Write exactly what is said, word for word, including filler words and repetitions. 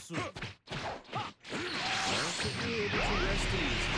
soon. Now should be able to rest easy.